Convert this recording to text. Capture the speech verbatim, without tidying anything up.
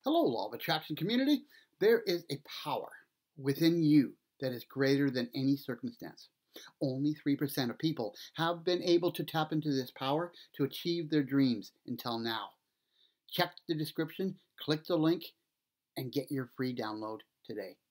Hello, Law of Attraction community. There is a power within you that is greater than any circumstance. Only three percent of people have been able to tap into this power to achieve their dreams until now. Check the description, click the link, and get your free download today.